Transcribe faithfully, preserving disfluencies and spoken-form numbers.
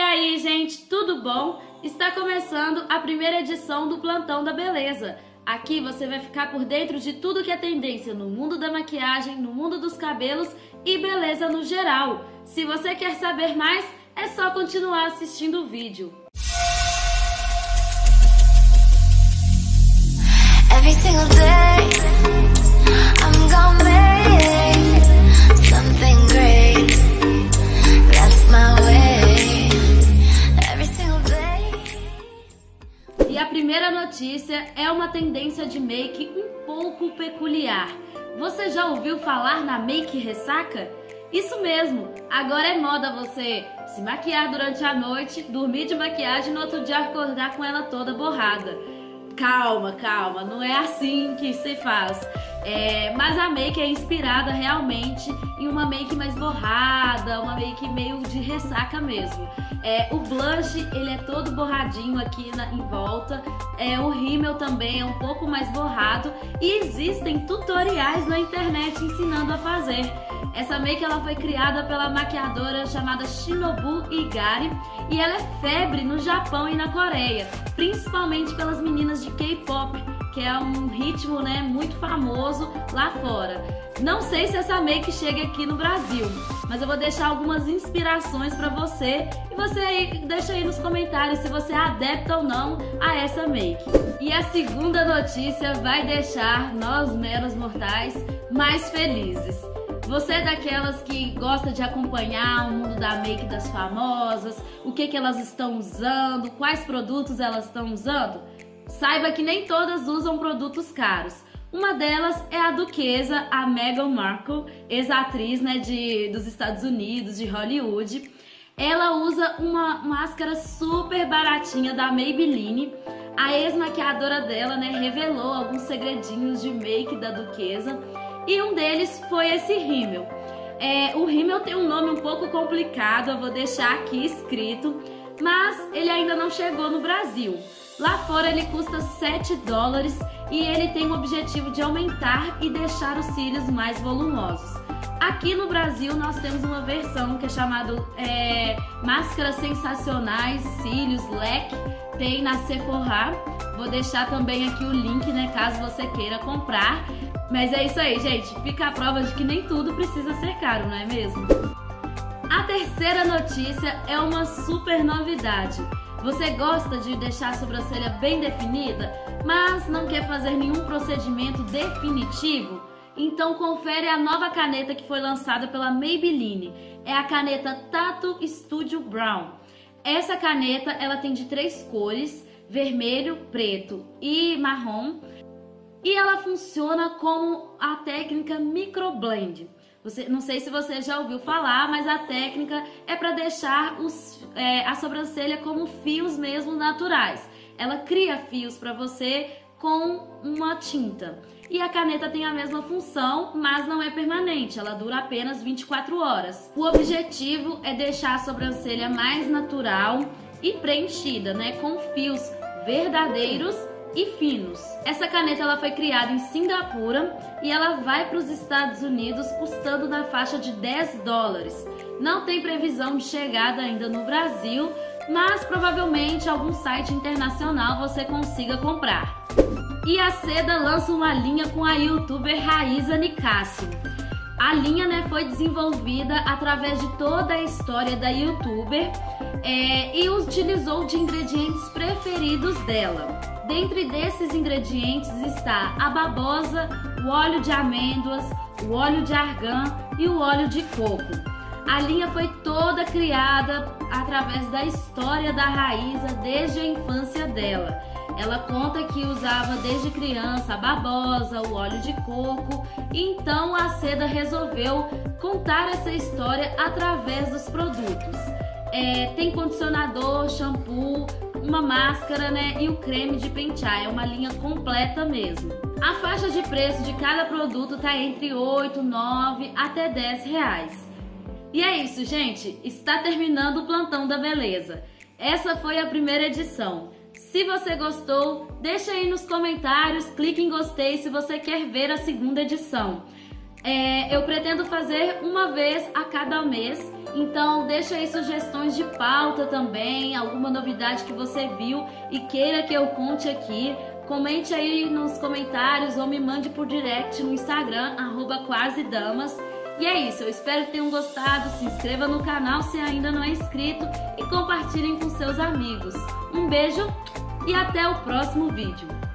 aí, gente, tudo bom? Está começando a primeira edição do Plantão da Beleza. Aqui você vai ficar por dentro de tudo que é tendência no mundo da maquiagem, no mundo dos cabelos e beleza no geral. Se você quer saber mais, é só continuar assistindo o vídeo. Every single day, I'm gonna make something great. That's my way. Every single day. E a primeira notícia é uma tendência de make um pouco peculiar. Você já ouviu falar na make ressaca? Isso mesmo, agora é moda você se maquiar durante a noite, dormir de maquiagem e no outro dia acordar com ela toda borrada. Calma, calma, não é assim que se faz. É, mas a make é inspirada realmente em uma make mais borrada, uma make meio de ressaca mesmo. É, o blush, ele é todo borradinho aqui na, em volta. É, o rímel também é um pouco mais borrado. E existem tutoriais na internet ensinando a fazer. Essa make ela foi criada pela maquiadora chamada Shinobu Igari e ela é febre no Japão e na Coreia, principalmente pelas meninas de K-pop, que é um ritmo, né, muito famoso lá fora. Não sei se essa make chega aqui no Brasil, mas eu vou deixar algumas inspirações para você e você aí deixa aí nos comentários se você é adepta ou não a essa make. E a segunda notícia vai deixar nós meros mortais mais felizes. Você é daquelas que gosta de acompanhar o mundo da make das famosas, o que, que elas estão usando, quais produtos elas estão usando? Saiba que nem todas usam produtos caros. Uma delas é a duquesa, a Meghan Markle, ex-atriz, né, de, dos Estados Unidos, de Hollywood. Ela usa uma máscara super baratinha da Maybelline. A ex-maquiadora dela, né, revelou alguns segredinhos de make da duquesa. E um deles foi esse rímel. É, o rímel tem um nome um pouco complicado, eu vou deixar aqui escrito, mas ele ainda não chegou no Brasil. Lá fora ele custa sete dólares e ele tem o objetivo de aumentar e deixar os cílios mais volumosos. Aqui no Brasil nós temos uma versão que é chamada é, Máscaras Sensacionais Cílios Leque, tem na Sephora. Vou deixar também aqui o link, né, caso você queira comprar. Mas é isso aí, gente. Fica a prova de que nem tudo precisa ser caro, não é mesmo? A terceira notícia é uma super novidade. Você gosta de deixar a sobrancelha bem definida, mas não quer fazer nenhum procedimento definitivo? Então confere a nova caneta que foi lançada pela Maybelline. É a caneta Tattoo Studio Brown. Essa caneta ela tem de três cores, vermelho, preto e marrom. E ela funciona como a técnica microblend. Você, não sei se você já ouviu falar, mas a técnica é para deixar os, é, a sobrancelha como fios mesmo naturais. Ela cria fios para você com uma tinta. E a caneta tem a mesma função, mas não é permanente, ela dura apenas vinte e quatro horas. O objetivo é deixar a sobrancelha mais natural e preenchida, né, com fios verdadeiros e finos. Essa caneta ela foi criada em Singapura e ela vai para os Estados Unidos custando na faixa de dez dólares. Não tem previsão de chegada ainda no Brasil, mas provavelmente algum site internacional você consiga comprar. E a Seda lança uma linha com a youtuber Raíza Nicásio. A linha, né, foi desenvolvida através de toda a história da youtuber é, e utilizou de ingredientes preferidos dela. Dentre desses ingredientes está a babosa, o óleo de amêndoas, o óleo de argan e o óleo de coco. A linha foi toda criada através da história da Raíza desde a infância dela. Ela conta que usava desde criança a babosa, o óleo de coco, e então a Seda resolveu contar essa história através dos produtos. É, tem condicionador, shampoo, uma máscara, né, e o creme de pentear, é uma linha completa mesmo. A faixa de preço de cada produto está entre oito, nove até dez reais. E é isso, gente, está terminando o Plantão da Beleza. Essa foi a primeira edição. Se você gostou, deixa aí nos comentários, clique em gostei se você quer ver a segunda edição. É, eu pretendo fazer uma vez a cada mês Então deixa aí sugestões de pauta também, alguma novidade que você viu e queira que eu conte aqui. Comente aí nos comentários ou me mande por direct no Instagram, arroba quasedamas. E é isso, eu espero que tenham gostado, se inscreva no canal se ainda não é inscrito e compartilhem com seus amigos. Um beijo e até o próximo vídeo.